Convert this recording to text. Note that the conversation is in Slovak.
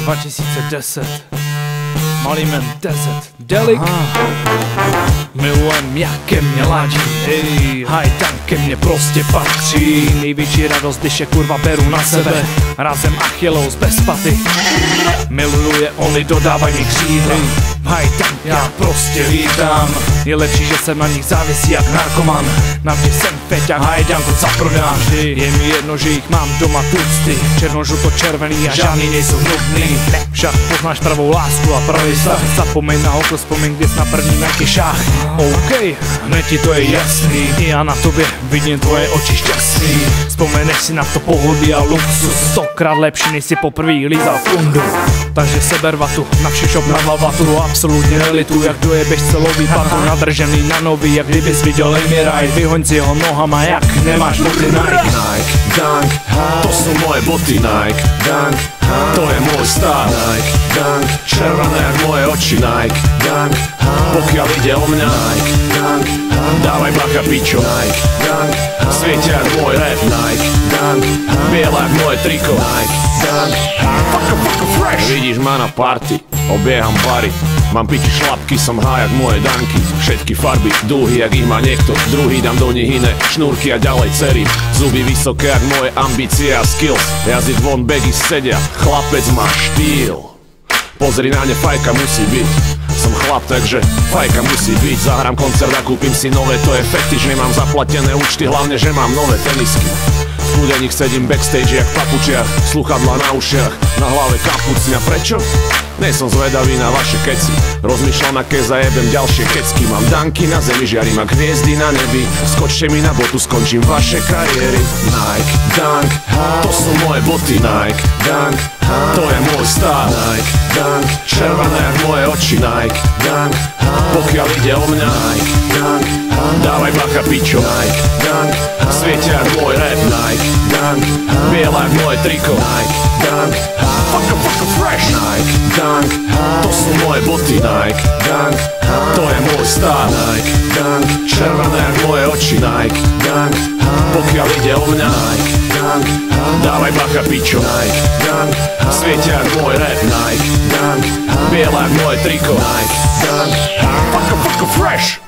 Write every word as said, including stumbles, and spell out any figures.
dva tisíce deset. Malyman, Tezet, Delik. Milujem, jak ke mně ladí, hej, hajdan ke mně prostě patří. Největší radost, když je kurva beru na sebe, razem Achilleus bez paty. Miluju je, oni dodávají mi křídla, hajdan já prostě vítám. Je lepší, že jsem na nich závisí jak narkoman. Navždy jsem feťák, hajdanku zaprodám vždy. Je mi jedno, že jich mám doma tucty, černo-žluto-červený a žádný nejsou nudný. Však poznáš pravou lásku a pravý vztah. Zapomeň na hoko, vzpomeň, kde jsi na první nějaký šách. OK, hned ti to je jasný, i já na tobě vidím tvoje oči šťastný. Vzpomeneš si na to pohodlí a luxus, stokrát lepší, než si poprvé lízal kundu. Takže seber vatu, na vše šop na vatu, absolutně nelituju, jak dojebeš celový patu. Nadržený na nový, jak kdybys viděl Emiraj, vyhoň si ho nohama, jak nemáš boty Nike. Nike, Dunk, to sú moje boty Nike, Dunk, to je môj stár Nike, Dunk, červené jak moje oči Nike, Dunk, pokiaľ ide o mňa Nike, Dunk, dávaj bacha pičo Nike, Dunk, svietia jak môj rap Nike, Dunk, biela jak moje triko Nike, Dunk, fucka fucka fresh. Vidíš ma na party, obieham bary, mám piči šlapky, som high jak moje danky. Všetky farby, dúhy, jak ich má niekto druhý, dám do nich iné šnúrky a ďalej cery. Zuby vysoké jak moje ambície a skills, jazyk von, bagy sedia, chlapec má štýl. Pozri na ne, fajka musí byť, som chlap, takže fajka musí byť. Zahrám koncert a kúpim si nové, to je fetiš, nemám zaplatené účty, hlavne, že mám nové tenisky. V kúdeník sedím backstage jak v papučiach, sluchadla na ušiach, na hlave kapucňa. Prečo? Nej som zvedavý na vaše keci, rozmýšľam, aké zajebem ďalšie kecky. Mám danky na zemi, žiarím ak hviezdy na nebi, skočte mi na botu, skončím vaše kariéry. Nike, Dunk, to sú moje boty Nike, Dunk, to je môj stár Nike, Dunk, červené jak moje oči Nike, Dunk, pokiaľ ide o mňa Nike, Dunk, dávaj bacha pičo Nike, Dunk, svietia jak môj rap Nike, Dunk, biela jak moje triko Nike, Dunk, fucka fucka fresh. Nike, Dunk, to sú moje boty Nike, Dunk, to je môj stár Nike, Dunk, červené jak moje oči Nike, Dunk, pokiaľ ide o mňa Nike, Dunk, dávaj bacha pičo Nike, Dunk, svietia jak môj rap Nike, Dunk, biela jak moje triko Nike, Dunk, fucka fucka fresh.